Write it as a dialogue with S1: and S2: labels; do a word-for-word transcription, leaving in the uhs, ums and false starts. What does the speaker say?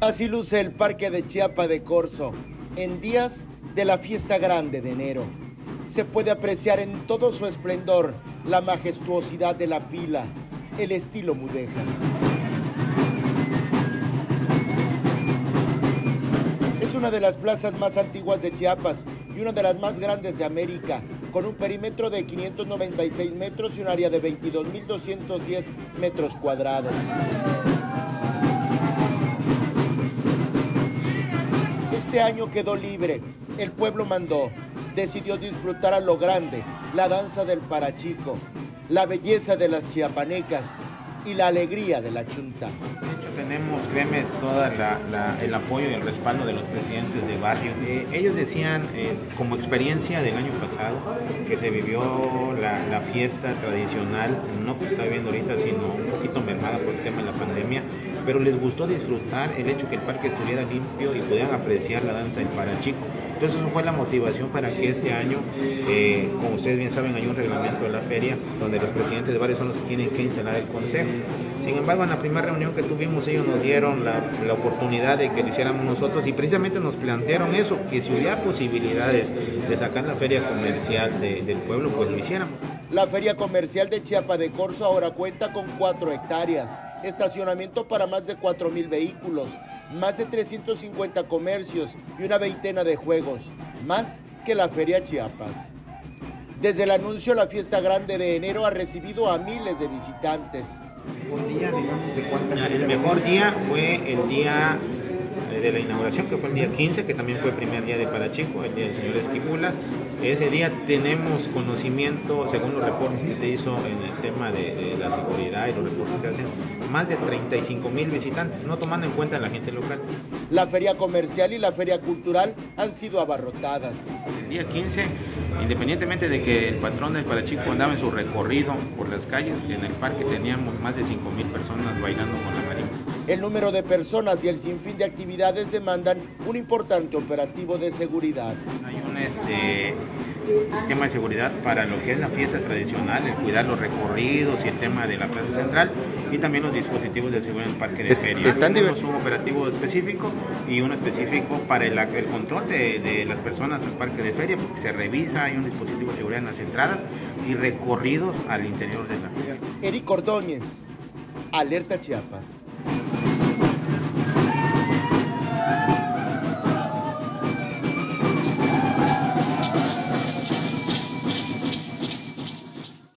S1: Así luce el Parque de Chiapa de Corzo en días de la fiesta grande de enero. Se puede apreciar en todo su esplendor la majestuosidad de la pila, el estilo mudéjar. Es una de las plazas más antiguas de Chiapas y una de las más grandes de América, con un perímetro de quinientos noventa y seis metros y un área de veintidós mil doscientos diez metros cuadrados. Este año quedó libre, el pueblo mandó, decidió disfrutar a lo grande la danza del parachico, la belleza de las chiapanecas y la alegría de la chunta.
S2: De hecho tenemos, créeme, todo el apoyo y el respaldo de los presidentes de barrio. Eh, ellos decían, eh, como experiencia del año pasado, que se vivió la, la fiesta tradicional, no que está viviendo ahorita, sino un poquito mermada por el tema de la pandemia, pero les gustó disfrutar el hecho que el parque estuviera limpio y pudieran apreciar la danza del parachico. Entonces eso fue la motivación para que este año, eh, como ustedes bien saben, hay un reglamento de la feria donde los presidentes de barrio son los que tienen que instalar el consejo. Sin embargo, en la primera reunión que tuvimos, ellos nos dieron la, la oportunidad de que lo hiciéramos nosotros y precisamente nos plantearon eso, que si hubiera posibilidades de sacar la feria comercial de, del pueblo, pues lo hiciéramos.
S1: La feria comercial de Chiapa de Corzo ahora cuenta con cuatro hectáreas, estacionamiento para más de cuatro mil vehículos, más de trescientos cincuenta comercios y una veintena de juegos, más que la Feria Chiapas. Desde el anuncio, la fiesta grande de enero ha recibido a miles de visitantes.
S3: Un día, digamos, ¿de cuánta gente?
S2: El mejor día fue el día de la inauguración, que fue el día quince, que también fue el primer día de Parachico, el día del señor Esquipulas. Ese día tenemos conocimiento, según los reportes que se hizo en el tema de, de la seguridad y los reportes que se hacen, más de treinta y cinco mil visitantes, no tomando en cuenta a la gente local.
S1: La feria comercial y la feria cultural han sido abarrotadas.
S2: El día quince, independientemente de que el patrón del Parachico andaba en su recorrido por las calles, en el parque teníamos más de cinco mil personas bailando con la marimba.
S1: El número de personas y el sinfín de actividades demandan un importante operativo de seguridad.
S2: Hay un este, sistema de seguridad para lo que es la fiesta tradicional, el cuidar los recorridos y el tema de la plaza central y también los dispositivos de seguridad en el parque de
S1: es,
S2: feria.
S1: Están
S2: Tenemos un operativo específico y uno específico para el, el control de, de las personas al parque de feria, porque se revisa, hay un dispositivo de seguridad en las entradas y recorridos al interior de la feria.
S1: Eric Ordóñez, Alerta Chiapas.